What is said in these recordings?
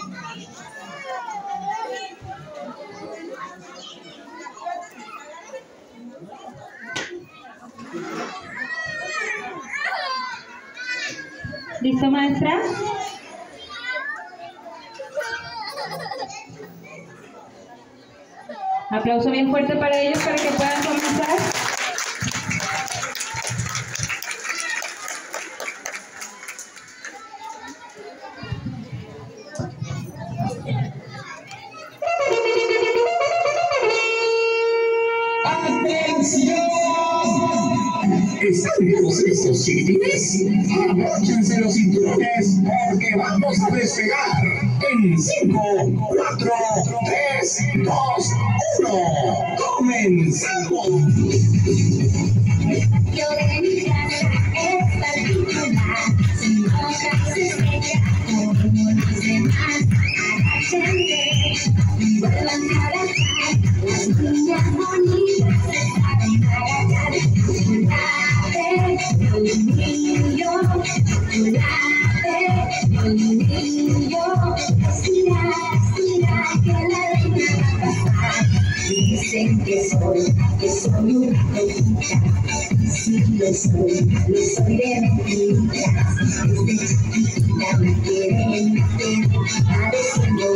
¿Listo, maestra? Aplauso bien fuerte para ellos para que puedan comenzar. ¿Están listos estos chiquitines? Abróchense los cinturones porque vamos a despegar en 5, 4, 3, 2, 1. ¡Comenzamos! Yo de mi casa es particular, sin hojas se seca como los demás. Agáchense y vuelvan a abrazar, las niñas bonitas se saben agachar. Chocolate, niño, estira, estira, que la reina va a pasar. Dicen que soy una loquita, y sí lo soy de mentiritas. Desde chiquitita me quieren meter, padeciendo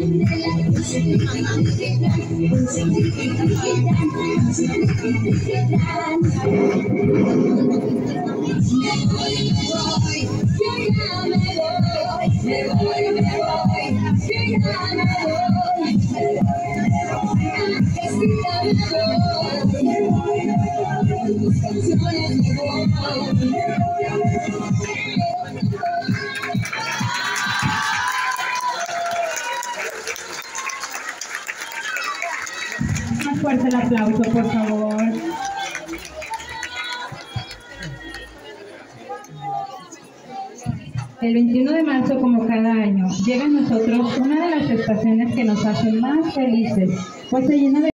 Más fuerte el aplauso, por favor. El 21 de marzo, como cada año, llega a nosotros una de las estaciones que nos hacen más felices, pues se llena de